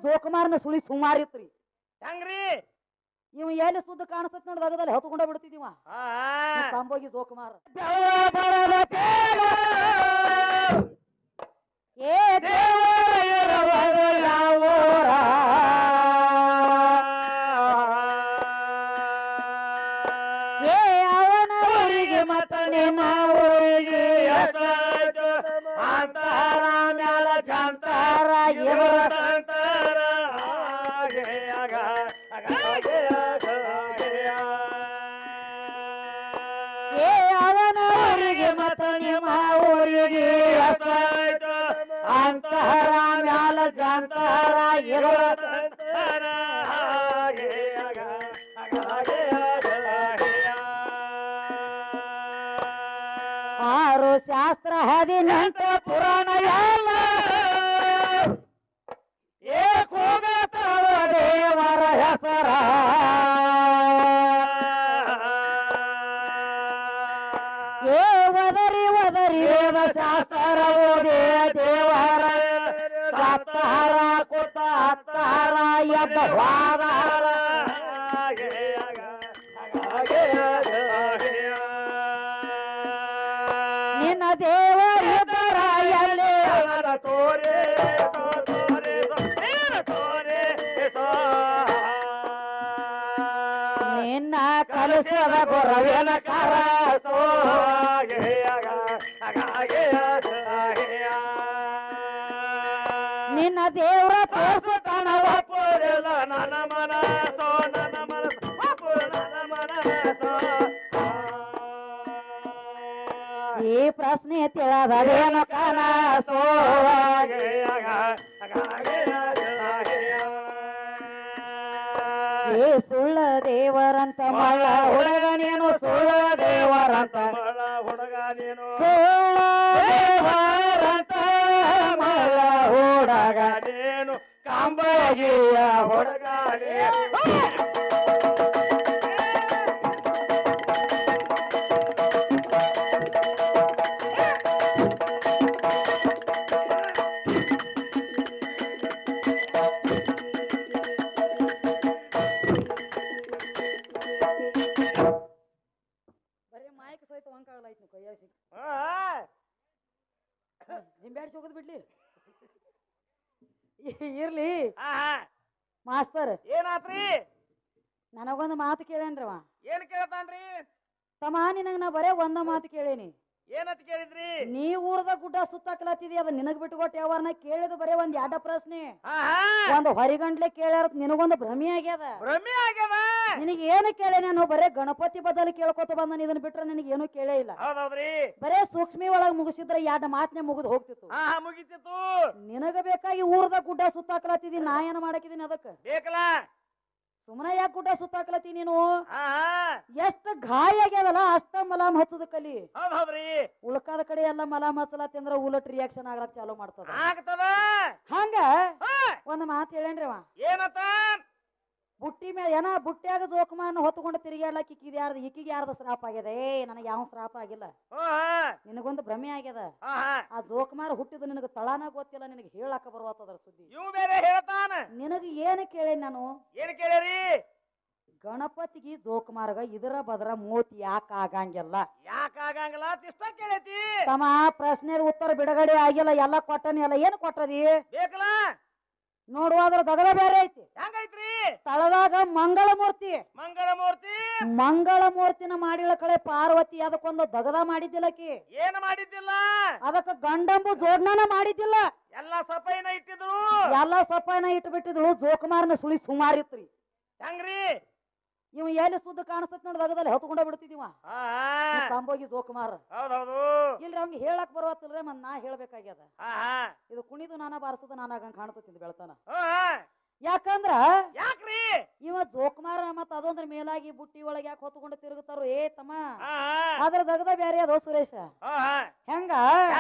ಜೋಕುಮಾರನ ಸುಳಿ ಸುಮಾರಿತ್ರಿ. ಹೆಂಗ್ರಿ ಇವ ಎಲ್ಲಿ ಸುದ್ದ ಕಾಣಿಸ್ತೈತಿ ನೋಡಿ ದಗದಲ್ಲಿ ಹೊತ್ಕೊಂಡ ಬಿಡ್ತಿದೀವ ಕಂಬೋಗಿ ಜೋಕುಮಾರ. ಏ ದೇವರ ಯಾವೂರ ಏ ಅವನ ಊರಿಗೆ ಮತ ನಿನ್ನ ಊರಿಗೆ ಅಂತಾರ ಮ್ಯಾಲ ಜಂತಾರ ಅಂತಾರ ಏ ಅವನ ಊರಿಗೆ ಮತ ನಿಮ್ಮ ಊರಿಗೆ ಅಂತಾರ ಮ್ಯಾಲ ಜಂತಾರ ಆರು ಶಾಸ್ತ್ರ 18 ಪುರಾಣ ಎಲ್ಲ ಏಕೋಗತವ ದೇವರ ಹೆಸರ ಏ ಒದರಿ ಒದರಿ ವೇದ ಶಾಸ್ತ್ರ ಓದೇ ದೇವರ ಸತ್ತಾರ ಕೂತ ಹತ್ತಾರ ಎದ್ದ ವಾದಾರ ನಿನ್ನ ದೇವರಿಬ್ಬರ ಎಲ್ಲಿ ತೋರೆ ನಿನ್ನ ಕಲಿಸದ ಗುರವಿನ ಕರಸೋ ನಿನ್ನ ದೇವರ ತೋರ್ಸುತ್ತಾನ ಒಪ್ಪುದಿಲ್ಲ ನನ್ನ ಮನಸೋ ನನ್ನ ಮನಸ್ಸು ನನ್ನ ಮನಸೋ ಈ ಪ್ರಶ್ನೆ ತಿಳಿದದೇನು ಕನಸೋ ಏ ಸುಳ್ಳ ದೇವರಂತ ಮಳ್ಳ ಹುಡುಗ ನೀನು ಸುಳ್ಳ ದೇವರಂತ ಹುಡುಗ ನೀನು ಸುಳ್ಳ ದೇವರಂತ ಮಳ್ಳ ಹುಡುಗ ನೀನು ಕಾಂಬಗಿಯ ಹುಡುಗ ಬರೀ ಮಾಯಕ ಸಹಿತ ವಂಕಾಗಲಾಯ್ತು ಕೈಯಾಗ ಜಿಂಬ್ಯಾಡ್ಸಿ ಹೋಗೋದು ಬಿಡ್ಲಿ ಇರ್ಲಿ ಮಾಸ್ತರ್ ಏನಾತ್ರಿ ನನಗೊಂದು ಮಾತು ಕೇಳೇನ್ರವ ಏನ್ ಕೇಳ್ತಾನ್ರಿ ತಮ್ಮ ನಿನಗ ನಾ ಬರೇ ಒಂದ ಮಾತು ಕೇಳೇನಿ ಏನಂತ ಕೇಳಿದ್ರಿ ನೀ ಊರದ ಗುಡ್ಡ ಸುತ್ತಾಕಲತ್ತಿದಿ ಅದ ನಿನಗ್ ಬಿಟ್ಟುಕೊಟ್ಟು ಯಾವಾರನ ಕೇಳಿದ ಬರೇ ಒಂದ್ ಎರಡ ಪ್ರಶ್ನೆ ಒಂದು ಹೊರಿಗಂಡ್ಲೆ ಕೇಳ್ಯಾರ ನಿನಗೊಂದು ಭ್ರಮೆ ಆಗ್ಯದ ಭ್ರಮೆ ಆಗ್ಯದ ನಿನಗೆ ಏನು ಕೇಳೇ ನಾನು ಬರೇ ಗಣಪತಿ ಬದಲು ಕೇಳ್ಕೊತ ಬಂದ ಇದನ್ನ ಬಿಟ್ರೆ ನಿನಗೆ ಏನು ಕೇಳೇ ಇಲ್ಲ ಹೌದೌದ್ರಿ ಬರೇ ಸೂಕ್ಷ್ಮಿ ಒಳಗ್ ಮುಗಿಸಿದ್ರೆ ಎರಡ ಮಾತನೆ ಮುಗಿದು ಹೋಗ್ತಿತ್ತು ಮುಗಿತಿತ್ತು ನಿನಗ ಬೇಕಾಗಿ ಊರದ ಗುಡ್ಡ ಸುತ್ತಾಕಲತ್ತಿದಿ ನಾ ಏನ್ ಮಾಡಕಿದೀನಿ ಅದಕ್ಕ ಬೇಕಲ್ಲ ಸುಮ್ಮನೆ ಯಾಕೆ ಗುಡ್ಡ ಸುತ್ತಾಕಲತ್ತಿ ನೀನು ಎಷ್ಟ ಗಾಯ ಆಗ್ಯದಲ್ಲ ಅಷ್ಟ ಮಲಾಮ್ ಹಚ್ಚದ ಕಲಿ ಹೌದೌದ್ರಿ ಉಳ್ಕಾದ ಕಡೆ ಎಲ್ಲ ಮಲಾಮ್ ಹಚ್ಚಲತ್ತಿ ಅಂದ್ರ ಉಲಟ್ ರಿಯಾಕ್ಷನ್ ಆಗ್ಲಕ್ ಚಾಲೂ ಮಾಡ್ತದ ಆಗ್ತದ ಹಂಗ ಒಂದ್ ಮಾತು ಹೇಳೇನ್ರಿವ ಏನತ್ತ ಬುಟ್ಟಿ ಮೇಲೆ ಏನ ಬುಟ್ಟಿಯಾಗ ಜೋಕುಮಾರನ ಹೊತ್ಕೊಂಡು ತಿರುಗಾಡ್ಲಕ್ ಈಕಿಗೆ ಯಾರ್ದ ಶ್ರಾಪ ಆಗ್ಯದ ಏ ನನಗೆ ಯಾವ ಶ್ರಾಪ ಆಗಿಲ್ಲ ನಿನಗೊಂದು ಭ್ರಮೆ ಆಗ್ಯದ ಆ ಜೋಕುಮಾರ ಹುಟ್ಟಿದ ನಿನಗ ತಳಾನ ಗೊತ್ತಿಲ್ಲ ನಿನಗೆ ಹೇಳಾಕ ಬರುವತ್ತದ್ರ ಸುದ್ದಿ ಇವ್ ಬೇರೆ ಹೇಳ್ತಾನ ನಿನಗ ಏನು ಕೇಳಿ ನಾನು ಏನ್ ಕೇಳ್ಯಾರಿ ಗಣಪತಿಗೆ ಜೋಕುಮಾರ್ಗ ಇದರ ಬದ್ರ ಮೋತಿ ಯಾಕ ಆಗಂಗಿಲ್ಲ ಯಾಕ ಆಗಂಗಿಲ್ಲ ಇಷ್ಟ ಕೇಳೈತಿ ತಮ್ಮ ಪ್ರಶ್ನೆ ಉತ್ತರ ಬಿಡುಗಡೆ ಆಗಿಲ್ಲ ಎಲ್ಲ ಕೊಟ್ಟನಿ ಎಲ್ಲ ಏನು ಕೊಟ್ಟದಿ ಬೇಕಲ್ಲ ನೋಡುವಾದ್ರ ದಗದ ಬೇರೆ ಐತಿ ಹೆಂಗೈತ್ರಿ ತಳದಾಗ ಮಂಗಳ ಮೂರ್ತಿ ಮಂಗಳ ಮೂರ್ತಿನ ಮಾಡಿಳ ಕಳೆ ಪಾರ್ವತಿ ಅದಕ್ಕೊಂದು ದಗದ ಮಾಡಿದ್ದಿಲ್ಲಕಿ ಏನ್ ಮಾಡಿದ್ದಿಲ್ಲ ಅದಕ್ಕ ಗಂಡಂಬು ಜೋಡ್ನಾನ ಮಾಡಿದ್ದಿಲ್ಲ ಎಲ್ಲಾ ಸಫೈನ ಇಟ್ಟಿದ್ರು ಎಲ್ಲಾ ಸಫಾಯಿನ ಇಟ್ಬಿಟ್ಟಿದ್ಳು ಜೋಕುಮಾರನ ಸುಳಿ ಸುಮಾರಿತ್ರಿ ಹೆಂಗ್ರಿ ಇವ ಎಲ್ಲಿ ಸುದ್ದ ಕಾಣಿಸ್ತೈತಿ ನೋಡಿ ದಗದಲ್ಲಿ ಹೊತ್ಕೊಂಡ ಬಿಡ್ತಿದೀವ ಕಂಬೋಗಿ ಜೋಕುಮಾರ ಹೌದೌದು ಇಲ್ರಿ ಅವ್ನಿಗೆ ಹೇಳಕ್ ಬರುವತ್ತಿಲ್ರಿ ಮತ್ ನಾ ಹೇಳ್ಬೇಕಾಗ್ಯದ ಇದು ಕುಣಿದು ನಾನ ಬಾರಿಸೋದು ನಾನಾಗಂಗ್ ಕಾಣ್ತತಿದ್ ಬೆಳ್ತಾನ ಯಾಕಂದ್ರ ಯಾಕ್ರಿ ಇವ ಜೋಕುಮಾರ ಮತ್ ಅದೊಂದ್ರ ಮೇಲಾಗಿ ಬುಟ್ಟಿ ಒಳಗೆ ಯಾಕೆ ಹೊತ್ಕೊಂಡು ತಿರುಗುತ್ತಾರೋ ಏ ತಮ್ಮ ಅದ್ರ ದಗದ ಬ್ಯಾರೆ ಅದೋ ಸುರೇಶ ಹೆಂಗ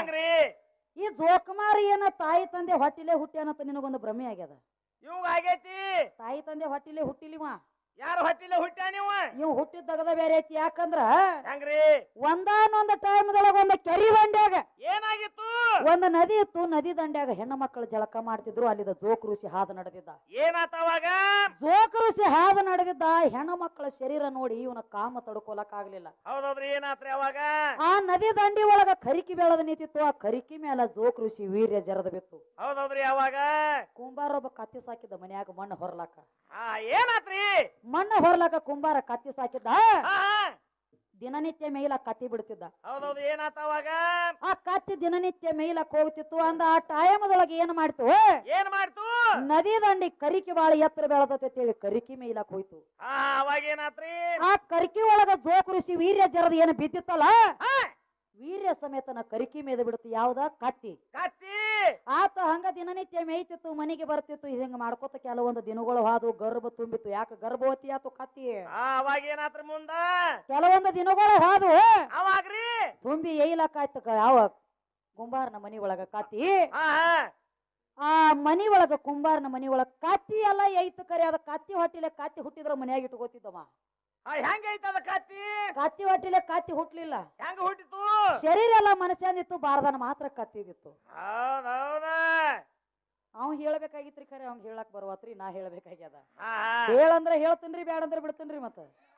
ಈ ಜೋಕುಮಾರ ಏನ ತಾಯಿ ತಂದೆ ಹೊಟ್ಟಿಲೆ ಹುಟ್ಟ್ಯಾನಂತ ನಿನಗೊಂದು ಭ್ರಮೆ ಆಗ್ಯದ ಇವಾಗ ಆಗೈತಿ ತಾಯಿ ತಂದೆ ಹೊಟ್ಟಿಲೆ ಹುಟ್ಟಿಲಿವ ಯಾರು ಹೊಟ್ಟಿಲ್ಲ ಹುಟ್ಟ್ಯಾ ನೀವು ಇವ್ ಹುಟ್ಟಿದ್ದಗದ ಬೇರೆ ಐತಿ. ಯಾಕಂದ್ರ ಹೆಂಗ್ರಿ ಒಂದಾನೊಂದ್ ಟೈಮ್ದೊಳಗ ಒಂದ್ ಕೆರಿ ದಂಡ್ಯಾಗ ಏನಾಗಿತ್ತು ಒಂದ್ ನದಿ ಇತ್ತು. ನದಿ ದಂಡ್ಯಾಗ ಹೆಣ್ಣು ಮಕ್ಕಳು ಜಳಕ ಮಾಡ್ತಿದ್ರು. ಅಲ್ಲಿದ ಜೋಕ್ ಋಷಿ ಹಾದ ನಡೆದಿದ್ದ. ಏನಾತ ಅವಾಗ ಜೋಕ್ ಋಷಿ ಹಾದ ನಡೆದಿದ್ದ. ಹೆಣ್ಣು ಮಕ್ಕಳ ಶರೀರ ನೋಡಿ ಇವನ ಕಾಮ ತಡ್ಕೊಲಕ್ ಆಗ್ಲಿಲ್ಲ. ಹೌದೌದ್ರಿ ಏನಾತ್ರಿ ಅವಾಗ ಆ ನದಿ ದಂಡಿ ಒಳಗ ಕರಿಕಿ ಬೆಳೆದ ನಿಂತಿತ್ತು. ಆ ಕರಿಕಿ ಮೇಲೆ ಜೋಕ್ ಋಷಿ ವೀರ್ಯ ಜರದ ಬಿತ್ತು. ಹೌದೌದ್ರಿ ಅವಾಗ ಕುಂಬಾರ ಒಬ್ಬ ಕತ್ತಿ ಸಾಕಿದ್ದ ಮನ್ಯಾಗ ಮಣ್ಣು ಹೊರಲಾಕ. ಏನಾತ್ರಿ ಮಣ್ಣು ಹೊರಲಾಕ ಕುಂಬಾರ ಕತ್ತಿ ಸಾಕಿದ್ದ. ಹಾ ದಿನನಿತ್ಯ ಮೇಯ್ಲ ಕತ್ತಿ ಬಿಡ್ತಿದ್ದ. ಹೌದೌದು ಏನಾತ ಅವಾಗ ಆ ಕತ್ತಿ ದಿನನಿತ್ಯ ಮೇಯ್ಲಕ್ ಹೋಗ್ತಿತ್ತು. ಅಂದ ಆ ಟೈಮದೊಳಗೆ ಏನ್ ಮಾಡ್ತು, ಏನ್ ಮಾಡ್ತು ನದಿ ದಂಡಿ ಕರಿಕಿ ಬಾಳ ಎತ್ತರ ಬೆಳೆದತೆ ಅಂತೇಳಿ ಕರಿಕಿ ಮೇಯ್ಲಕ್ ಹೋಯ್ತು. ಅವಾಗ ಏನಾತ್ರಿ ಆ ಕರಿಕಿ ಒಳಗ ಜೋಕ್ ಋಷಿ ವೀರ್ಯ ಜರದ ಏನು ಬಿದ್ದಿತ್ತಲ್ಲ, ವೀರ್ಯ ಸಮೇತನ ಕರಿಕಿ ಮೇದ ಬಿಡುತ್ತೆ. ಯಾವ್ದ ಕತ್ತಿ ಕತ್ತಿ ಆತ ಹಂಗ ದಿನನಿತ್ಯ ಮೇಯ್ತಿತ್ತು. ಮನೆಗೆ ಬರ್ತಿತ್ತು. ಹಿಂಗ ಮಾಡ್ಕೊತ ಕೆಲವೊಂದು ದಿನಗಳು ಹಾದು ಗರ್ಭ ತುಂಬಿತ್ತು. ಯಾಕೆ ಗರ್ಭವತಿ ಆತು ಕತ್ತಿ. ಅವಾಗ ಏನಾತ್ರಿ ಮುಂದ ಕೆಲವೊಂದು ದಿನಗಳು ಹಾದು ಅವಾಗ್ರಿ ತುಂಬಿ ಏಯ್ಲಕ್ಕಾಯ್ತು. ಯಾವ ಕುಂಬಾರನ ಮನಿ ಒಳಗ ಕತ್ತಿ. ಆ ಮನಿ ಒಳಗ ಕುಂಬಾರನ ಮನಿ ಒಳಗ ಕತ್ತಿ ಎಲ್ಲ ಐತು. ಕರೆ ಅದ ಕತ್ತಿ ಹೊಟ್ಟಿಲೆ ಕತ್ತಿ ಹುಟ್ಟಿದ್ರ ಮನ್ಯಾಗ ಇಟ್ಕೋತಿದ್ದವ. ಹೆಂಗ ಐತದ ಕತ್ತಿ ಕತ್ತಿ ಹೊಟ್ಟಿಲೆ ಕತ್ತಿ ಹುಟ್ಲಿಲ್ಲ. ಹೆಂಗ ಹುಟ್ಟಿತು ಶರೀರ ಎಲ್ಲ ಮನಸ್ಸಂದಿತ್ತು. ಬಾರದನ ಮಾತ್ರ ಕತ್ತಿದಿತ್ತು. ಹೌದೌದ ಅವ್ ಹೇಳ್ಬೇಕಾಗಿತ್ರಿ. ಖರೆ ಅವ್ನ್ ಹೇಳಕ್ ಬರ್ವತ್ರಿ. ನಾ ಹೇಳ್ಬೇಕಾಗ್ಯದ. ಹಾ ಹೇಳಂದ್ರ ಹೇಳ್ತೀನ್ರಿ, ಬ್ಯಾಡಂದ್ರ ಬಿಡ್ತೀನ್ರಿ. ಮತ್ತ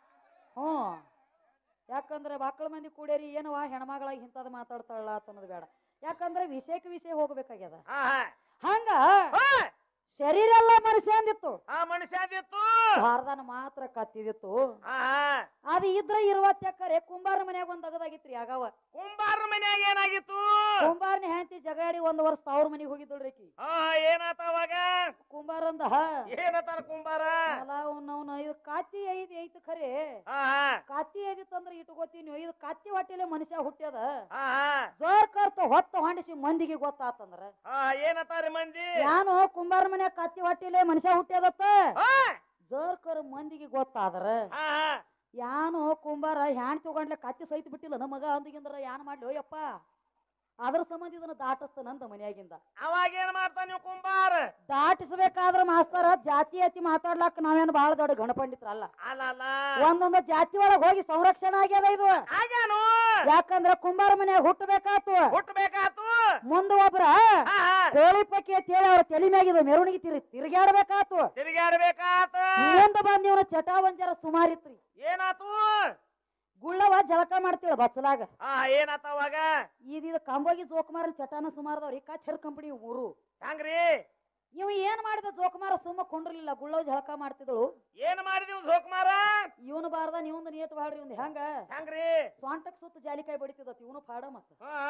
ಯಾಕಂದ್ರೆ ಮಕ್ಕಳ ಮಂದಿ ಕೂಡೇರಿ ಏನವಾ ಹೆಣ್ಮಗಳಾಗಿ ಇಂಥದ್ ಮಾತಾಡ್ತಾಳ ಅನ್ನೋದು ಬೇಡ. ಯಾಕಂದ್ರೆ ವಿಷಯಕ್ಕೆ ವಿಷಯ ಹೋಗ್ಬೇಕಾಗ್ಯದ. ಹಂಗ ಶರೀರ ಎಲ್ಲ ಮನುಷ್ಯಂದಿತ್ತು. ಮನುಷ್ಯದಿತ್ತು ಭಾರದಾನ ಮಾತ್ರ ಕತ್ತಿದಿತ್ತು. ಅದು ಇದ್ರ 20 ಎಕರೆ ಕುಂಬಾರ ಮನ್ಯಾಗ ಒಂದ್ ಅಗದಾಗಿತ್ರಿ. ಆಗಾವ ಕುಂಬಾರ ಮನ್ಯಾಗ ಏನಾಗಿತ್ತು ಕುಂಬಾರನ ಹೆಂಡತಿ ಜಗಾಡಿ 1 ವರ್ಷ ತವ್ರ ಮನಿಗೆ ಹೋಗಿದ್ದಳ್ರಿ. ಏನಾತ ಅವಾಗ ಕುಂಬಾರಂದ ಏನತಾರ ಕುಂಬಾರ ಇದು ಕಾತಿ ಐತಿ ಖರೆ. ಕಾತಿ ಐದಿತ್ತಂದ್ರ ಇಟ್ಕೋತೀನಿ. ಇದು ಕತ್ತಿ ಹೊಟ್ಟಿಲೆ ಮನುಷ್ಯ ಹುಟ್ಟ್ಯದ. ಜೋರ್ ಕರ್ತ ಹೊತ್ತ ಹೊಂಡಿಸಿ ಮಂದಿಗೆ ಗೊತ್ತಾತಂದ್ರ ಏನತಾರ ಮಂದಿ ನಾನು ಕುಂಬಾರ ಮನ್ಯಾಗ ಕತ್ತಿ ಹೊಟ್ಟಿಲೆ ಮನುಷ್ಯ ಹುಟ್ಟ್ಯದತ್ತ ಜೋರ್ ಕರ್ ಮಂದಿಗೆ ಗೊತ್ತಾದ್ರ ಯಾನು ಕುಂಬಾರ ಹ್ಯಾನ್ ತಗೊಂಡ್ಲೆ ಕತ್ತಿ ಸಹಿತ ಬಿಟ್ಟಿಲ್ಲ ನಮ್ಮ ಮಗ ಅಂದಿಗಿಂದ್ರ ಯಾನ್ ಮಾಡ್ಲಿ ಯಪ್ಪ. ಅದ್ರ ಸಂಬಂಧ ಇದನ್ನ ದಾಟಿಸ್ತಾನಂತ ಮನ್ಯಾಗಿಂದ. ಅವಾಗ ಏನ್ ಮಾಡ್ತಾನ ನೀವು ಕುಂಬಾರ ದಾಟಿಸ್ಬೇಕಾದ್ರ ಮಾಸ್ತರ ಜಾತಿ ಅತಿ ಮಾತಾಡ್ಲಾಕ ನಾವೇನು ಬಹಳ ದೊಡ್ಡ ಗಣಪಂಡಿತ್ರಲ್ಲ. ಒಂದೊಂದು ಜಾತಿ ಒಳಗ್ ಹೋಗಿ ಸಂರಕ್ಷಣೆ ಆಗ್ಯದ ಇದು. ಯಾಕಂದ್ರ ಕುಂಬಾರ ಮನ್ಯಾಗ ಹುಟ್ಟಬೇಕಾತು. ಮುಂದ ಒಬ್ರ ಕೋಳಿ ಪಕ್ಕಿ ಅಂತ ಹೇಳಿ ಅವ್ರ ತಲೆ ಮ್ಯಾಗಿದ ಮೆರವಣಿಗೆ ತಿರುಗಾಡ್ಬೇಕಾತು. ಮುಂದ ಬಂದ್ ಇವ್ನ ಚಟಾವಂಜರ ಸುಮಾರಿತ್ರಿ. ಏನಾತು ಗುಳ್ಳವ ಜಳಕ ಮಾಡ್ತೀಳ ಬಚ್ಚಲಾಗ. ಏನಾತ ಅವಾಗ ಇದು ಕಂಬೋಗಿ ಜೋಕುಮಾರ ಚಟಾನ ಸುಮಾರದವ್ರಿ. ಕಚೇರ್ ಕಂಪನಿ ಊರು ಹಂಗ್ರಿ. ಇವ್ ಏನ್ ಮಾಡಿದ ಜೋಕುಮಾರ ಸುಮ್ಮ ಕೊಂಡ್ರಲಿಲ್ಲ. ಗುಳ್ಳವ್ ಜಳಕ ಮಾಡ್ತಿದಳು. ಏನ್ ಮಾಡಿದಿವ್ ಜೋಕುಮಾರ ಇವನು ಬಾರ್ದ ನೀವೊಂದು ನೀಟ್ ಬಾಡ್ರಿ. ಒಂದ್ ಹೆಂಗ್ರಿ ಸ್ವಂಟಕ್ ಸುತ್ತ ಜಾಲಿಕಾಯಿ ಬಡಿತಿದತ್ ಇವನು ಪಾಡ. ಮತ್ತ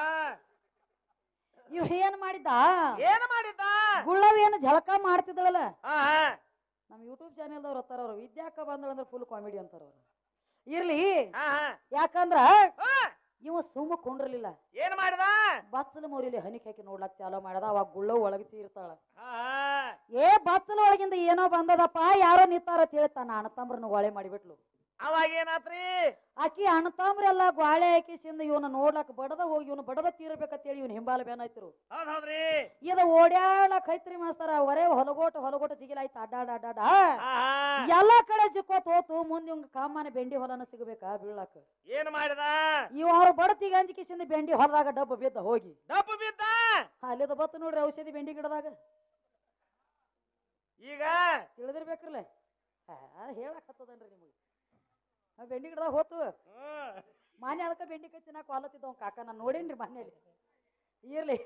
ಇವ್ ಏನ್ ಮಾಡಿದ್ದ ಗುಳ್ಳವ್ ಏನ್ ಜಳಕ ಮಾಡ್ತಿದಳಲ್ಲ. ನಮ್ ಯೂಟ್ಯೂಬ್ ಚಾನೆಲ್ದವ್ರು ಅತ್ತಾರ. ಅವ್ರು ವಿದ್ಯಾಕ ಬಂದಳಂದ್ರ ಫುಲ್ ಕಾಮಿಡಿ ಅಂತಾರ ಅವ್ರು. ಇರ್ಲಿ ಯಾಕಂದ್ರ ಇವ ಸುಮ್ಮ ಕೊಂಡ್ರಲಿಲ್ಲ. ಏನ್ ಮಾಡಿದ ಬಚ್ಚಲ ಮೋರಿಲಿ ಹನಿಕ್ ಹಾಕಿ ನೋಡ್ಲಕ್ ಚಾಲೋ ಮಾಡದ. ಅವಾಗ ಗುಳ್ಳವ್ ಒಳಗೆ ಚೀರ್ತಾಳ. ಬಚ್ಚಲ ಒಳಗಿಂದ ಏನೋ ಬಂದದಪ್ಪ ಯಾರೋ ನಿಂತಾರ ಅಂತ ಹೇಳಿ ತನ್ನ ಅಣ್ಣ ತಮ್ರನ್ನ ಗೋಳೆ ಮಾಡಿಬಿಟ್ಲು. ಅವಾಗ ಏನಾತ್ರಿ ಆಕಿ ಅಣ್ಣ ತಮ್ರೆಲ್ಲ ಗೋಳೆ ಹಾಕಿಸಿಂದ ಇವನ ನೋಡ್ಲಕ್ ಬಡದ ಹೋಗಿ ಇವನು ಬಡದ ತೀರ್ಬೇಕಂತೇಳಿ ಇವನ್ ಹಿಂಬಾಲ ಬೇನಾಯ್ತಿರು. ಇದು ಓಡ್ಯಾಡ್ಲಕ್ ಐತ್ರಿ ಮಾಸ್ತರ. ಒರೇ ಹೊಲಗೋಟ ಜಿಗಿಲಾಯ್ತು. ಅಡ್ಡಾಡ ಎಲ್ಲಾ ಕಡೆ ಜಿಕ್ಕೋತ್ ಹೋತು. ಮುಂದೆ ಇವಂಗ ಕಾಮನ ಬೆಂಡಿ ಹೊಲನ ಸಿಗಬೇಕಾ ಬೀಳಾಕ. ಏನ್ ಮಾಡಿದ ಇವ ಅವ್ರ ಬಡತಿಗೆ ಅಂಜಿಕಿಸಿಂದ ಬೆಂಡಿ ಹೊಲದಾಗ ಡಬ್ಬ ಬಿದ್ದ ಹೋಗಿ. ಅಲ್ಲಿದ ಬತ್ತು ನೋಡ್ರಿ ಔಷಧಿ ಬೆಂಡಿ ಗಿಡದಾಗ. ಈಗ ತಿಳಿದಿರ್ಬೇಕ್ರಲ್ಲ ಹೇಳಕ್ ಹತ್ತದನ್ರಿ ನಿಮಗೆ. ಬೆಂಡಿ ಗಿಡದಾಗ ಹೋತು ಮಾನ್ಯ. ಅದಕ್ಕ ಬೆಂಡಿ ಕೈ ತಿನ್ನಾಕ ಹೊಲತ್ತಿದ್ದವ್ ಕಾಕ. ನಾನ್ ನೋಡೇನ್ರಿ ಮನೇಲಿ. ಇರ್ಲಿ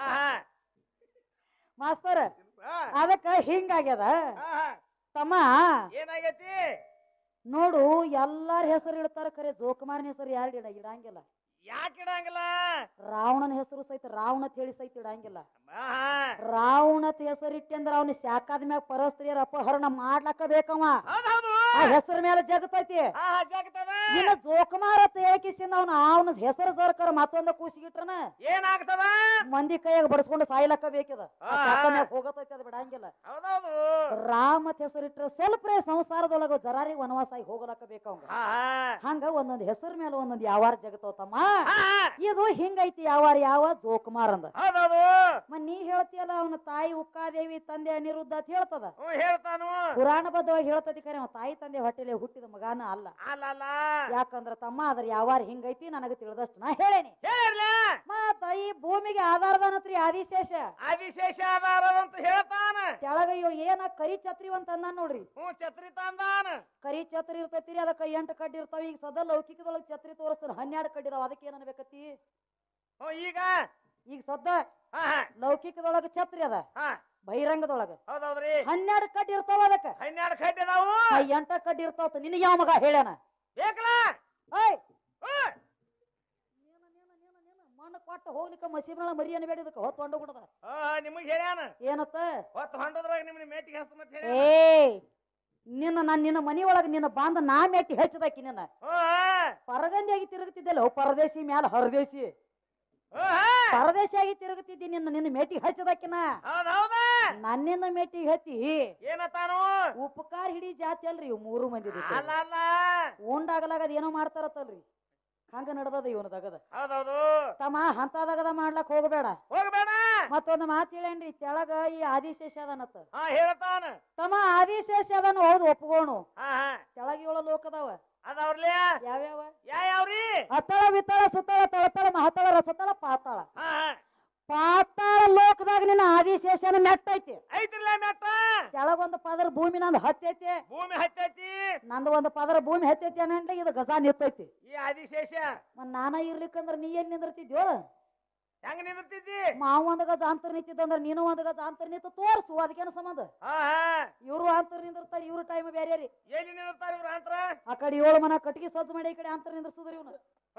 ಮಾಸ್ತರ್ ಅದಕ್ಕ ಹಿಂಗಾಗ್ಯದ ತಮ್ಮ. ಏನಾಗೈತಿ ನೋಡು ಎಲ್ಲಾರ ಹೆಸರು ಇಡ್ತಾರ. ಖರೆ ಜೋಕುಮಾರನ ಹೆಸರು ಯಾರು ಇಡಂಗಿಲ್ಲ. ಯಾಕೆ ಇಡಂಗಿಲ್ಲ? ರಾವಣನ ಹೆಸರು ಸಹಿತ ರಾವಣತ್ ಹೇಳಿ ಸಹಿತ ಇಡಂಗಿಲ್ಲ. ರಾವಣತ್ ಹೆಸರಿಟ್ಟೆ ಅಂದ್ರ ಅವ್ನ ಶಾಖಾದ ಮ್ಯಾಗ ಪರಸ್ತ್ರೀಯರ ಅಪಹರಣ ಮಾಡ್ಲಕ್ಕ ಬೇಕವ. ಆ ಹೆಸರ ಮೇಲೆ ಜಗತೈತಿ. ಇನ್ನ ಜೋಕುಮಾರ ಹೇಳಿಕಿಸಿಂದ ಅವನ ಹೆಸರು ಸರ್ಕಾರ ಮತ್ತೊಂದ ಕೂಸಿಗಿಟ್ರನ ಏನಾಗ್ತದ? ಮಂದಿ ಕೈಯಾಗ ಬಡಸ್ಕೊಂಡು ಸಾಯ್ಲಕ್ಕ ಬೇಕಿದ. ಹೋಗತೈತಿ. ಅದ್ ಬಿಡಂಗಿಲ್ಲ. ರಾಮತ್ ಹೆಸರಿಟ್ರ ಸ್ವಲ್ಪರೇ ಸಂಸಾರದೊಳಗ ಜರಾರಿ ವನವಾಸ ಆಗಿ ಹೋಗಲಕ್ಕ ಬೇಕಾವಂಗ ಹಂಗ ಒಂದೊಂದ್ ಹೆಸರ ಮೇಲೆ ಒಂದೊಂದ್ ಯಾವಾರ ಜಗತ್ತವತಮ್ಮ ಇದು ಹಿಂಗೈತಿ ಯಾವ ಜೋಕುಮಾರ್ ಅಂದ ನೀ ಹೇಳ್ತೀಯಲ್ಲ ಅವನ ತಾಯಿ ಉಕ್ಕಾದೇವಿ ತಂದೆ ಅನಿರುದ್ಧ ಅಂತ ಹೇಳ್ತದ ಹೇಳ್ತಾನು ಪುರಾಣ ಬದ್ಧವಾಗಿ ಹೇಳ್ತದಿ ಖರೆ ಅವ ತಾಯಿ ತಂದೆ ಹೊಟ್ಟೆಲೆ ಹುಟ್ಟಿದ ಮಗಾನ ಅಲ್ಲ ಯಾಕಂದ್ರ ತಮ್ಮ ಅದ್ರ ಯಾವಾರ ಹಿಂಗೈತಿ ನನಗ ತಿಳಿದಷ್ಟು ನಾ ಹೇಳೇನಿ ಮತ್ತ ಈ ಭೂಮಿಗೆ ಆಧಾರದನತ್ರಿ ಆದಿಶೇಷ ಆಧಾರ ಅಂತ ಹೇಳ್ತಾನ ಕೆಳಗ ಏನ ಕರಿ ಛತ್ರಿ ಅಂತ ಅಂದ ನೋಡ್ರಿ ಛತ್ರಿ ತಂದಾನ ಕರಿ ಛತ್ರಿ ಇರ್ತೈತಿ ಅದಕ್ಕ 8 ಕಡ್ಡಿ ಇರ್ತಾವ ಈಗ ಸದಾ ಲೌಕಿಕದೊಳಗ ಛತ್ರಿ ತೋರಿಸ್ತಾನ 12 ಕಡ್ಡಿ ಇದಾವ ಅದಕ್ಕೆ ಏನ್ ಅನ್ಬೇಕತಿ ಈಗ ಸದ್ದ ಲೌಕಿಕದೊಳಗ ಛತ್ರಿ ಅದ ಬಹಿರಂಗದೊಳಗ 12 ಕಡ್ಡಿ ಇರ್ತಾವ ಅದಕ್ಕ 12 ಕಡ್ಡಿ ಅದಾವು 8 ಕಡ್ಡಿ ಇರ್ತಾವ ನಿನಗೆ ಯಾವ ಮಗ ಹೇಳ್ಯಾನ ಮಣ್ಣು ಕೊಟ್ಟು ಹೋಗ್ಲಿಕ್ಕ ಮಸೀಬ್ರಳ ಮರಿ ಅನ್ಬೇಡಿ ಇದಕ್ಕ ಹೊತ್ತು ಹೊಂಡ ಬಿಡದ ನಿಮಗ್ ಹೇಳ್ಯಾನ ಏನತ್ತ ಹೊತ್ತು ಹೊಂಡದ್ರಾಗ ನಿಮ್ನ ಮೇಟಿಗೆ ಹಸ್ತ ನಿನ್ನ ಮನಿ ಒಳಗ ನಿನ್ನ ಬಾಂಧ ನಾ ಮೇಟಿ ಹೆಚ್ಚದಾಕಿ ನಿನ್ನ ಪರಗಂದಿಯಾಗಿ ತಿರುಗುತ್ತಿದ್ದಲ್ಲ ಪರದೇಶಿ ಮ್ಯಾಲ ಹರದೇಶಿ ಪರದೇಶಿಯಾಗಿ ತಿರುಗುತ್ತಿದ್ದಿ ನಿನ್ನ ಮೇಟಿಗೆ ಹಚ್ಚದಾಕಿನ ನನ್ನಿಂದ ಮೇಟಿಗೆ ಹತ್ತಿ ಏನತ್ತಾನು ಉಪಕಾರ ಹಿಡಿ ಜಾತಿ ಅಲ್ರಿ ಇವ್ 3 ಮಂದಿ ಉಂಡಾಗಲಾಗದ ಏನೋ ಮಾಡ್ತಾರತ್ತಲ್ರಿ ಹಂಗ ನಡ್ದದ ಇವನದಾಗದ ತಮ್ಮ ಹಂತದಾಗದ ಮಾಡ್ಲಕ್ ಹೋಗಬೇಡ ಮತ್ತೊಂದು ಮಾತು ಹೇಳೇನ್ರಿ ತೆಳಗ ಈ ಆದಿಶೇಷ ಅದನತ್ತ ಹೇಳ್ತಾನ ತಮ್ಮ ಆದಿಶೇಷ ಅದನ್ನು ಹೌದು ಒಪ್ಕೋಣು ತೆಳಗ 7 ಲೋಕದವ ಅದಾವ್ರಲೇ ಯಾವ್ಯಾವ ಯಾವ್ಯಾವ್ರಿ ಅತ್ತಳ ವಿತ್ತಳ ಸುತ್ತಳ ತಳತಳ ಮಹತಳ ರಸತಳ ಪಾತಾಳ ಪಾತಾಳ ಲೋಕದಾಗ ನಿನ್ನ ಆದಿಶೇಷನ ಮೆಟ್ಟೈತಿ ಐತಿಲ್ಲ ಮೆಟ್ಟ ಕೆಳಗೊಂದು ಪದರ ಭೂಮಿ ನಂದು ಹತ್ತೈತಿ ಭೂಮಿ ಹತ್ತೈತಿ ನಂದು ಒಂದು ಪದರ ಭೂಮಿ ಹತ್ತೈತಿ ಅನ್ನಂದ್ರೆ ಇದು ಗಜ ನಿತ್ತೈತಿ ಈ ಆದಿಶೇಷ ನಾನ ಇರ್ಲಿಕ್ಕಂದ್ರ ನೀ ಏನ್ ನಿಂದಿರ್ತಿದ್ಯೋ ಹೆಂಗ ನಿಂದಿರ್ತಿದ್ದಿ ಮಾವ ಒಂದ್ ಗಜ ಅಂತರ್ ನಿಂತಿದ್ದಂದ್ರ ನೀನು ಒಂದ್ ಗಜ ಅಂತರ್ ನಿಂತು ತೋರ್ಸು ಅದಕ್ಕೇನ ಸಂಬಂಧ ಇವ್ರು ಅಂತರ್ ನಿಂದಿರ್ತಾರ ಇವ್ರ ಟೈಮ್ ಬೇರೆ ರೀ ಎಲ್ಲಿ ನಿಂದಿರ್ತಾರ ಇವ್ರ ಅಂತರ ಆ ಕಡೆ 7 ಮನ ಕಟ್ಟಿಗೆ ಸಜ್ಜು ಮಾಡಿ ಈ ಕಡೆ ಅಂತರ್ ನಿಂದಿರ್ಸುದ್ರಿ ಇವ್ನ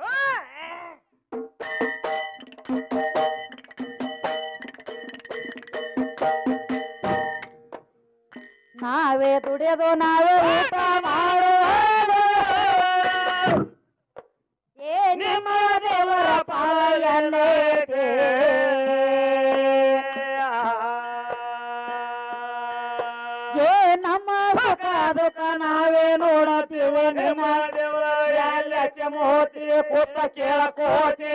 ನಾವೇ ದುಡಿಯೋದು ನಾವೇ ಊಟ ಮಾಡುವುದು ನಿಮ್ಮ ದೇವರ ಪಾಲೈತೆ ನಮ್ಮ ಸುಖ ದುಃಖ ನಾವೇ ನೋಡತೀವಿ ನಿಮ್ಮ ದೇವರ ಮೋತಿ ಪುತ್ತ ಕೇಳಕೋತಿ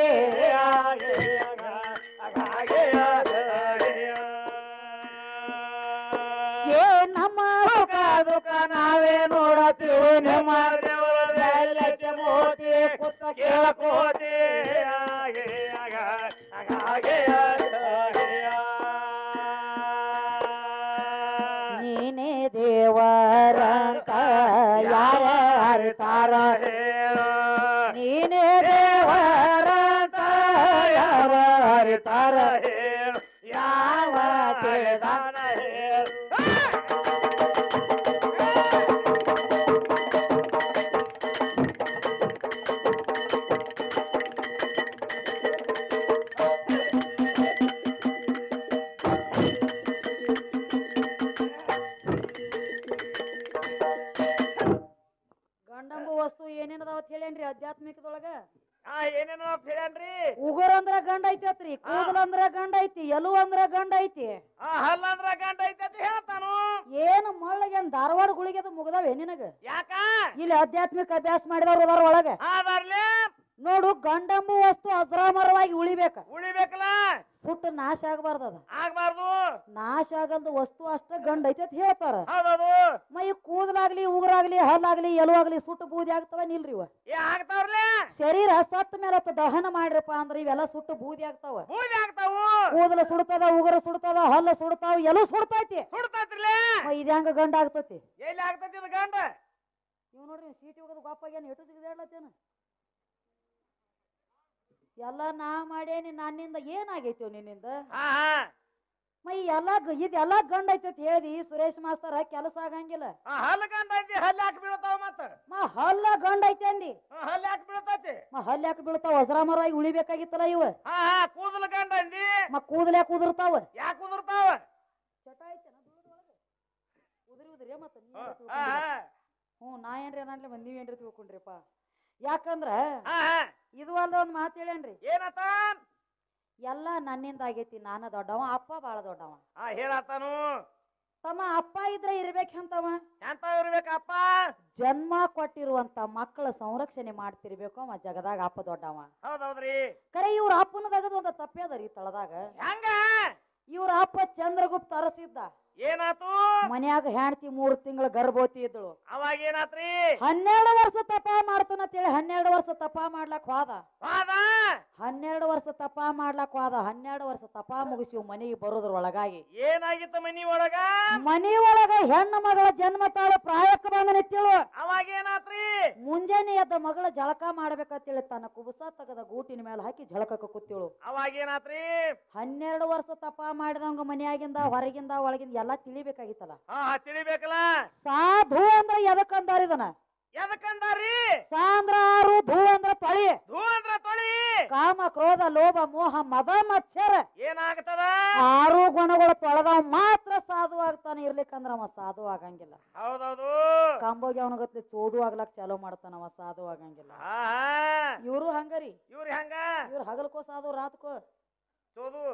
ನಮ್ಮ ಸುಖ ದುಃಖ ನಾವೇ ನೋಡತೀವಿ ನಿಮ್ಮ ದೇವರ ಮೋತಿ ಪುತ್ತ ಕೇಳಕೋತಿ ನೀನೇ ದೇವರಂತ ಯಾರ ಅರಿತಾರ ನೀನೇ ದೇವರಂತ ಯಾರ ಅರಿತಾರ ಯಾವ ತಿಳಿದಾನ ಗಂಡಂಬು ವಸ್ತು ಏನೇನದಾವತ್ ಹೇಳೇನ್ರಿ ಆಧ್ಯಾತ್ಮಿಕದೊಳಗ ಏನೇನೋ ಹೇಳ್ಯಾನ್ರಿ ಉಗುರ್ ಅಂದ್ರ ಗಂಡ ಐತಿ ಕೂದಲ ಅಂದ್ರ ಗಂಡ ಐತಿ ಎಲು ಅಂದ್ರ ಗಂಡ ಐತಿ ಹಲ್ಲ ಅಂದ್ರ ಗಂಡ ಐತಿ ಅಂತ ಹೇಳ್ತಾನು ಏನು ಮಳ್ಳಗೇನ್ ಧಾರವಾಡ ಗುಳಿಗೆದ ಮುಗ್ದಾವೆ ನಿನಗ ಯಾಕ ಇಲ್ಲಿ ಆಧ್ಯಾತ್ಮಿಕ ಅಭ್ಯಾಸ ಮಾಡಿದವ್ರು ಅದಾರ ಒಳಗ ನೋಡು ಗಂಡಂಬು ವಸ್ತು ಅಜರಾಮರವಾಗಿ ಉಳಿಬೇಕಲ್ಲ ಸುಟ್ಟು ನಾಶ ಆಗಬಾರ್ದು ಆಗ್ಬಾರ್ದು ನಾಶ ಆಗಲ್ದ ವಸ್ತು ಅಷ್ಟ ಗಂಡ ಐತಿ ಅಂತ ಹೇಳ್ತಾರ ಮೈ ಕೂದಲಾಗ್ಲಿ ಉಗುರಾಗ್ಲಿ ಹಲ್ಲಾಗ್ಲಿ ಎಲು ಆಗ್ಲಿ ಸುಟ್ಟು ಬೂದಿ ಆಗ್ತಾವ ನಿಲ್ರಿ ಶರೀರ ಸತ್ತ ಮೇಲೆ ದಹನ ಮಾಡ್ರಪ್ಪ ಅಂದ್ರ ಇವೆಲ್ಲ ಸುಟ್ಟು ಬೂದಿ ಆಗ್ತಾವ ಕೂದಲ ಸುಡ್ತದ ಉಗುರ ಸುಡ್ತದ ಹಲ್ಲ ಸುಡ್ತಾವ ಎಲು ಸುಡ್ತೈತಿ ಇದ ಹೆಂಗ ಗಂಡ ಆಗ್ತತಿ ಗಂಡ ಇವ್ ನೋಡ್ರಿ ಸೀಟಿ ಹೋಗೋದು ಗೋಪಾಗೇನು ಎಟ್ಟು ಸಿಗದೇಳತ್ತೇನ ಎಲ್ಲ ನಾ ಮಾಡೇನಿ ನನ್ನಿಂದ ಏನಾಗೈತಿ ನಿನ್ನಿಂದ ಮೈ ಇದೆಲ್ಲ ಗಂಡ ಐತಿ ಹೇಳ್ದಿ ಸುರೇಶ್ ಮಾಸ್ತರ್ ಕೆಲಸ ಆಗಂಗಿಲ್ಲ ಹಲ್ಲ ಗಂಡ ಐತಿ ಹಲ್ಲ ಯಾಕೆ ಬೀಳ್ತಾವ ಮತ್ತ ಹಲ್ಲ ಗಂಡ ಐತಿ ಅಂದಿ ಹಲ್ಲ ಯಾಕೆ ಬೀಳ್ತೈತಿ ಹಲ್ಲ ಯಾಕೆ ಬೀಳ್ತಾವ ವಜ್ರಾಮರವಾಗಿ ಉಳಿಬೇಕಾಗಿತ್ತಲ್ಲ ಇವ ಕೂದಲ ಗಂಡ ಅಂದಿ ಕೂದಲ ಯಾಕೆ ಉದುರ್ತಾವ ಯಾಕೆ ಉದುರ್ತಾವ ಚಟ ಐತೆನ ಉದುರಿ ಮತ್ತ ನಾ ಏನ್ರಿ ಅನ್ಲಿ ನೀವೇನ್ರಿ ತಿಳ್ಕೊಂಡ್ರಿಪ್ಪ ಯಾಕಂದ್ರ ಇದು ಒಂದ್ ಮಾತು ಹೇಳೇನ್ರಿ ಏನತ್ತ ಎಲ್ಲ ನನ್ನಿಂದ ಆಗೈತಿ ನಾನ ದೊಡ್ಡವ ಅಪ್ಪ ಬಾಳ ದೊಡ್ಡವ ಹೇಳತ್ತಾನು ತಮ್ಮ ಅಪ್ಪ ಇದ್ರೆ ಇರ್ಬೇಕಂತವ ಎಂತ ಇರ್ಬೇಕಪ್ಪ ಜನ್ಮ ಕೊಟ್ಟಿರುವಂತ ಮಕ್ಕಳ ಸಂರಕ್ಷಣೆ ಮಾಡ್ತಿರ್ಬೇಕು ಅವ ಜಗದಾಗ ಅಪ್ಪ ದೊಡ್ಡವ. ಹೌದೌದ್ರಿ ಕರೆ ಇವ್ರ ಅಪ್ಪನ ತಗದು ಒಂದು ತಪ್ಪೇದರಿ ತಳದಾಗ. ಹೆಂಗ ಇವ್ರ ಅಪ್ಪ ಚಂದ್ರಗುಪ್ತ ಅರಸಿದ್ದ. ಏನಾತು ಮನ್ಯಾಗ ಹೆಂಡತಿ 3 ತಿಂಗಳ ಗರ್ಭವತಿ ಇದ್ಳು. ಅವಾಗ ಏನಾತ್ರಿ 12 ವರ್ಷ ತಪ ಮಾಡ್ತಾನಂತೇಳಿ 12 ವರ್ಷ ತಪ ಮಾಡ್ಲಕ್ ಹೋದ. 12 ವರ್ಷ ತಪ ಮಾಡ್ಲಕ್ ಹೋದ. 12 ವರ್ಷ ತಪ ಮುಗಿಸಿ ಮನೆಗೆ ಬರೋದ್ರ ಒಳಗಾಗಿ ಏನಾಗಿತ್ತು ಮನಿ ಒಳಗ ಮನಿ ಒಳಗ ಹೆಣ್ಣು ಮಗಳ ಜನ್ಮ ತಾಳು ಪ್ರಾಯಕ್ಕೆ ಬಂದ ನಿಂತಿಳು. ಅವಾಗ ಏನಾತ್ರಿ ಮುಂಜಾನೆ ಎದ್ದ ಮಗಳ ಜಳಕ ಮಾಡ್ಬೇಕಂತೇಳಿ ತನ್ನ ಕುಬಸ ತಗದ ಗೂಟಿನ ಮೇಲೆ ಹಾಕಿ ಜಳಕಕ್ಕೆ ಕೂತಿಳು. ಅವಾಗ ಏನಾತ್ರಿ 12 ವರ್ಷ ತಪ ಮಾಡಿದವಂಗ ಮನ್ಯಾಗಿಂದ ಹೊರಗಿಂದ ಒಳಗಿಂದ ಎಲ್ಲಾ ತಿಳಿಬೇಕಾಗಿತ್ತಲ್ಲ. ತಿಳಿಬೇಕಲ್ಲ. ಸಾಧು ಅಂದ್ರ ಎದಕ್ಕಂದಾರ ಇದನ್ನ ಎದಕ್ಕಂದಾರಿ ಸಾ ಅಂದ್ರ ಆರು ಧೂ ಅಂದ್ರ ತೊಳಿ ಧೂ ಅಂದ್ರ ತೊಳಿ ಕಾಮ ಕ್ರೋಧ ಲೋಭ ಮೋಹ ಮದ ಮತ್ಸರ ಏನಾಗ್ತದ 6 ಗುಣಗಳು ತೊಳೆದವ ಮಾತ್ರ ಸಾಧು ಆಗ್ತಾನೆ. ಇರ್ಲಿಕ್ಕಂದ್ರ ಅವ ಸಾಧು ಆಗಂಗಿಲ್ಲ. ಹೌದೌದು ಕಾಂಬೋಗಿ ಅವನಗತ್ಲಿ ಚೋದು ಆಗ್ಲಕ್ ಚಾಲೂ ಮಾಡ್ತಾನ ಅವ ಸಾಧು ಆಗಂಗಿಲ್ಲ. ಇವ್ರು ಹಂಗರಿ. ಇವ್ರಿ ಹಂಗ ಇವ್ರು ಹಗಲ್ಕೋ ಸಾಧು ರಾತ್ಕೋ ಚೋದು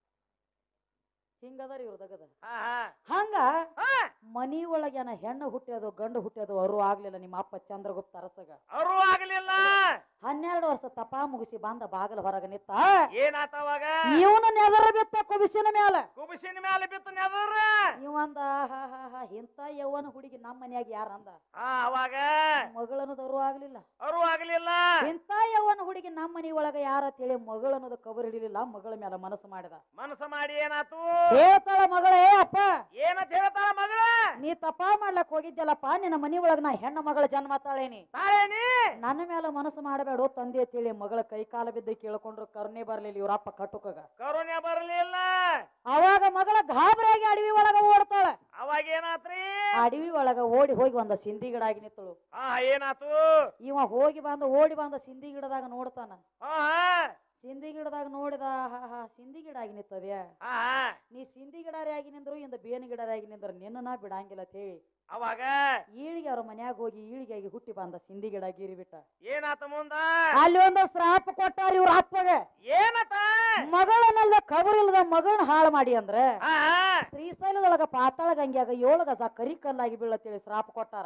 ಹಿಂಗದಾರ ಇವ್ರ ತಗದ. ಹಂಗ ಮನಿ ಒಳಗೇನ ಹೆಣ್ಣು ಹುಟ್ಟ್ಯೋದು ಗಂಡು ಹುಟ್ಟ್ಯೋದು ಅವರು ಆಗ್ಲಿಲ್ಲ. ನಿಮ್ಮ ಅಪ್ಪ ಚಂದ್ರಗುಪ್ತ ಅರಸಗ ಅವರು ಆಗ್ಲಿಲ್ಲ. 12 ವರ್ಷ ತಪ ಮುಗಿಸಿ ಬಂದ ಬಾಗಲ ಹೊರಗ ನಿತ್ತ. ಏನಾತವಾಗ ಇವನು ನೆದರ ಬಿತ್ತ ಕುಬಿಸಿನ ಮ್ಯಾಲ. ಕುಬಿಸಿನ ಮ್ಯಾಲ ಬಿತ್ತ ನೆದರ. ಇವಂದ ಇಂತ ಯವ್ವನ ಹುಡುಗಿ ನಮ್ಮ ಮನ್ಯಾಗ ಯಾರಂದ. ಅವಾಗ ಮಗಳನ್ನೋದವರು ಆಗ್ಲಿಲ್ಲ. ಅವರು ಆಗ್ಲಿಲ್ಲ. ಇಂತ ಯವ್ವನ ಹುಡುಗಿ ನಮ್ಮ ಮನಿ ಒಳಗ ಯಾರ ಅಂತೇಳಿ ಮಗಳನ್ನೋದು ಕಬರ್ ಹಿಡಿಲಿಲ್ಲ. ಮಗಳ ಮೇಲೆ ಮನಸ್ಸು ಮಾಡಿದ. ಮನಸ್ಸು ಮಾಡಿ ಏನಾತು ಹೇಳ್ತಾಳ ಮಗಳೇ ಅಪ್ಪ ಏನಂತ ಹೇಳ್ತಾಳ ಮಗಳ ನೀ ತಪ ಮಾಡ್ಲಕ್ ಹೋಗಿದ್ದಲ್ಲಪ್ಪ ನಿನ್ನ ಮನಿ ಒಳಗ ನಾ ಹೆಣ್ಣು ಮಗಳ ಜನ್ಮ ತಾಳೇನಿ. ನನ್ನ ಮೇಲೆ ಮನಸ್ಸು ಮಾಡಬೇಡ ತಂದೆ ಅಂತೇಳಿ ಮಗಳ ಕೈ ಕಾಲ ಬಿದ್ದು ಕೇಳ್ಕೊಂಡ್ರು ಕರುಣೆ ಬರ್ಲಿಲ್ಲ ಇವ್ರಪ್ಪ ಕಟುಕಗ. ಕರುಣೆ ಬರ್ಲಿಲ್ಲ. ಅವಾಗ ಮಗಳ ಗಾಬರಿಯಾಗಿ ಅಡವಿ ಒಳಗ ಓಡ್ತಾಳ. ಅವಾಗ ಏನಾತ್ರಿ ಅಡವಿ ಒಳಗ ಓಡಿ ಹೋಗಿ ಒಂದ ಸಿಂಧಿ ಗಿಡ ಆಗಿ ನಿಂತಳು. ಏನಾತು ಇವ ಹೋಗಿ ಓಡಿ ಬಂದ ಸಿಂಧಿ ಗಿಡದಾಗ ನೋಡ್ತಾನ. ಸಿಂಧಿ ಗಿಡದಾಗ ನೋಡಿದ ಸಿಂಧಿ ಗಿಡ ಆಗಿ ನಿಂತದ್ಯಾ ನೀ ಸಿಂಧಿ ಗಿಡಾರಿ ಆಗಿ ನಿಂದ್ರು ಇಂದ ಬೇನ ಗಿಡಾರಿ ಆಗಿ ನಿಂದ್ರು ನಿನ್ನ ಬಿಡಂಗಿಲ್ಲ ಅಂತ ಹೇಳಿ ಅವಾಗ ಈಳಿಗೆ ಅವ್ರ ಮನ್ಯಾಗ ಹೋಗಿ ಈಳಿಗಾಗಿ ಹುಟ್ಟಿ ಬಂದ ಸಿಂಧಿ ಗಿಡ ಗೀರಿ ಬಿಟ್ಟ. ಏನಾತ ಮುಂದ ಅಲ್ಲಿ ಒಂದು ಶ್ರಾಪ ಕೊಟ್ಟಾರ ಇವ್ರ ಅಪ್ಪಗ. ಏನತ ಮಗಳನ್ನಲ್ದ ಖಬರ್ ಇಲ್ಲದ ಮಗಳನ್ನ ಹಾಳು ಮಾಡಿ ಅಂದ್ರೆ ಶ್ರೀಶೈಲದೊಳಗ ಪಾತಾಳ ಗಂಗ್ಯಾಗ 7 ಗಜ ಕರಿ ಕಲ್ಲಾಗಿ ಬೀಳತ್ತೇಳಿ ಶ್ರಾಪ ಕೊಟ್ಟಾರ.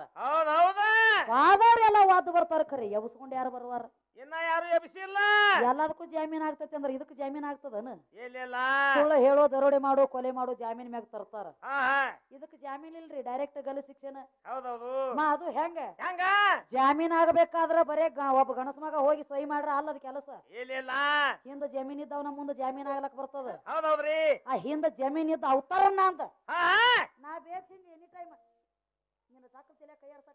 ವಾದವ್ರೆಲ್ಲ ವಾದ ಬರ್ತಾರ ಖರೆ ಎಬ್ಸ್ಕೊಂಡ್ ಯಾರು ಬರುವಾರ. ಇನ್ನ ಯಾರು ಎಬ್ಸಿಲ್ಲ. ಎಲ್ಲದಕ್ಕೂ ಜಾಮೀನ್ ಆಗ್ತೈತಿ ಅಂದ್ರೆ ಇದಕ್ಕೆ ಜಾಮೀನ್ ಆಗ್ತದನ. ಸುಳ್ಳು ಹೇಳೋ ದರೋಡೆ ಮಾಡು ಕೊಲೆ ಮಾಡು ಜಾಮೀನ್ ಮ್ಯಾಗ ತರ್ತಾರ. ಇದಕ್ಕೆ ಜಾಮೀನ್ ಇಲ್ರಿ ಡೈರೆಕ್ಟ್ ಗಲ್ಲು ಶಿಕ್ಷಣ. ಹೌದೌದು ಅದು ಹೆಂಗ ಜಾಮೀನ್ ಆಗಬೇಕಾದ್ರ ಬರೇ ಒಬ್ಬ ಗಣಸ ಮಗ ಹೋಗಿ ಸಹಿ ಮಾಡ್ರ ಅಲ್ಲದ ಕೆಲಸ. ಹಿಂದ ಜಮೀನ್ ಇದ್ದವನ ಮುಂದೆ ಜಾಮೀನ್ ಆಗ್ಲಕ್ ಬರ್ತದ. ಹೌದೌದ್ರಿ ಆ ಹಿಂದ ಜಮೀನ್ ಇದ್ದ ಅವತಾರನ್ನ ಅಂತ ನಾ ಬೇಕು ಹಿಂಗ ಎನಿ ಟೈಮ್ ನಿನ್ನ ಸಾಕು ತಲೆ ಕೈಯಾಡ್ಸಕ.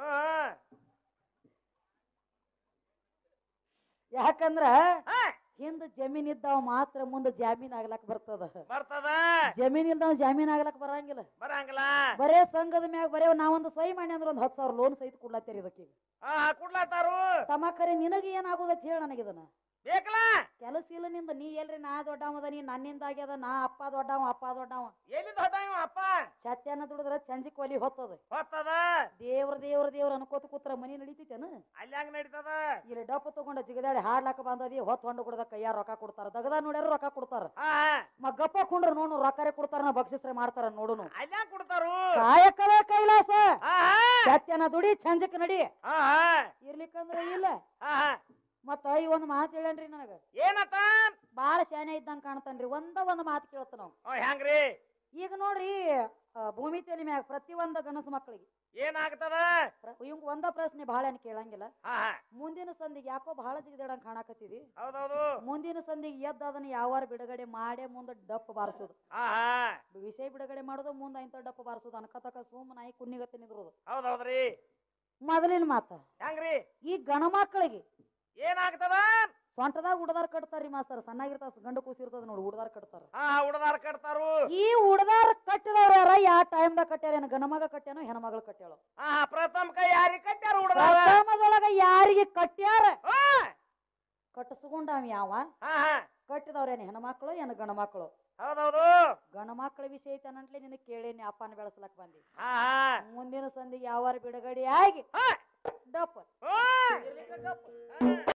ಯಾಕಂದ್ರ ಹಿಂದ ಜಮೀನ್ ಇದ್ದಾವ ಮಾತ್ರ ಮುಂದೆ ಜಾಮೀನ್ ಆಗ್ಲಕ್ ಬರ್ತದ. ಜಮೀನ್ ಇಲ್ದಾವ್ ಜಾಮೀನ್ ಆಗ್ಲಕ್ ಬರಂಗಿಲ್ಲ. ಬರೇ ಸಂಘದ ಮ್ಯಾಗ ಬರೇ ನಾವೊಂದು ಸಹಿ ಮಾಡಿ ಅಂದ್ರೆ 10,000 ಲೋನ್ ಸಹಿತ ಕೊಡ್ಲಾತೀರಿ ಇದಕ್ಕೆ. ತಮ್ಮ ಖರೆ ನಿನಗ ಏನಾಗೋದತ್ ಹೇಳ ನನಗಿದನ ಕೆಲಸ ಇಲ್ಲ ನಿಂದ. ನೀ ಎಲ್ರಿ ನಾ ದೊಡ್ಡವದ ನೀ ನನ್ನಿಂದ ಆಗ್ಯದ ನಾ ಅಪ್ಪ ದೊಡ್ಡವ ಅಪ್ಪ ದೊಡ್ಡವ ಸತ್ಯನ ದುಡಿದ್ರ ಚಂಜಿಕ್ ಒಲಿ ಹೊತ್ತದ. ದೇವ್ರ ದೇವ್ರ ದೇವ್ರ ಅನ್ಕೋತ ಕೂತ್ರ ಮನಿ ನಡೀತೈತೇನ ನಡೀತದ. ಇಲ್ಲಿ ಡಪ್ಪ ತಗೊಂಡ ಜಿಗದಾಡಿ ಹಾಡ್ಲಾಕ ಬಂದದಿ ಹೊತ್ತು ಹೊಂಡ ಕುಡ್ದ ಕೈಯಾರ ರೊಕ್ಕ ಕೊಡ್ತಾರ. ದಗದ ನೋಡ್ಯಾರ ರೊಕ್ಕ ಕೊಡ್ತಾರ. ಗಪ್ಪ ಕುಂಡ್ರ ನೋಡು ರೊಕ್ಕರೆ ಕೊಡ್ತಾರ ಬಕ್ಷಿಸ್ರೆ ಮಾಡ್ತಾರ ನೋಡುನು. ಕಾಯಕವೇ ಕೈಲಾಸ. ಸತ್ಯನ ದುಡಿ ಚಂಜಕ್ ನಡಿ ಇರ್ಲಿಕ್ಕಂದ್ರ ಇಲ್ಲ. ಮತ್ತ ಈ ಒಂದ್ ಮಾತು ಹೇಳೇನ್ರಿ ನನಗ ಏನತ್ತ ಬಾಳ ಶಾನೆ ಇದ್ದಂಗ ಕಾಣ್ತಾನ್ರಿ. ಒಂದ್ ಮಾತು ಕೇಳ್ತ ನಾವು ಹೆಂಗ್ರಿ ಈಗ ನೋಡ್ರಿ ಭೂಮಿ ತಲೆ ಮ್ಯಾಗ ಪ್ರತಿ ಒಂದ ಗಣಸ ಮಕ್ಕಳಿಗೆ ಏನಾಗ್ತದ ಇವಂಗ ಒಂದ ಪ್ರಶ್ನೆ ಬಹಳ ಏನ್ ಕೇಳಂಗಿಲ್ಲ. ಮುಂದಿನ ಸಂದಿಗೆ ಯಾಕೋ ಬಹಳ ಜಿಗದಾಡಂಗ್ ಕಾಣಕತ್ತಿದಿ. ಮುಂದಿನ ಸಂದಿಗೆ ಎದ್ದ ಅದನ್ನ ಯಾವಾರ ಬಿಡುಗಡೆ ಮಾಡೇ ಮುಂದ ಡಪ್ ಬಾರಿಸೋದು. ವಿಷಯ ಬಿಡುಗಡೆ ಮಾಡೋದು ಮುಂದ ಇಂತ ಡಪ್ ಬಾರಿಸೋದು ಅನ್ಕತಕ ಸುಮ್ ನಾಯಿ ಕುನ್ನಿಗತ್ತೆ ನಿಂದ್ರೋದು. ಮೊದಲಿನ ಮಾತ ಹೆಂಗ್ರಿ ಈ ಗಣ ಮಕ್ಕಳಿಗೆ ಏನಾಗ್ತದ ಸೊಂಟದಾಗ ಉಡದಾರ ಕಟ್ತಾರ್ರಿ ಮಾಸ್ತರ್. ಸಣ್ಣಾಗಿರ್ತಾರ ಗಂಡು ಕೂಸಿರ್ತದ ನೋಡಿ ಉಡದಾರ ಕಟ್ತಾರ. ಉಡದಾರ ಕಟ್ತಾರು. ಈ ಉಡದಾರ ಕಟ್ಟಿದವ್ರ ಯಾರ ಯಾವ ಟೈಮ್ದಾಗ ಕಟ್ಟ್ಯಾರ ಏನ ಗಣಮಗ ಕಟ್ಟ್ಯಾನೋ ಹೆಣ್ಮಗಳು ಕಟ್ಟ್ಯಾಳ. ಪ್ರಥಮ ಯಾರಿಗೆ ಕಟ್ಟ್ಯಾರ ಪ್ರಥಮದೊಳಗ ಯಾರಿಗೆ ಕಟ್ಟ್ಯಾರ ಕಟ್ಟಿಸ್ಕೊಂಡಾವ ಯಾವ ಕಟ್ಟಿದವ್ರೇನು ಹೆಣ್ಮಕ್ಳು ಏನು ಗಣ ಮಕ್ಕಳು. ಹೌದೌದು ಗಣ ಮಕ್ಕಳ ವಿಷಯ ಐತನಂಟ್ಲೆ ನಿನಗೆ ಕೇಳೇನಿ ಅಪ್ಪನ ಬೆಳೆಸ್ಲಕ್ ಬಂದಿ. ಮುಂದಿನ ಸಂದಿಗೆ ಯಾವಾರ ಬಿಡುಗಡೆ ಆಗಿ ಡಪ್ಪ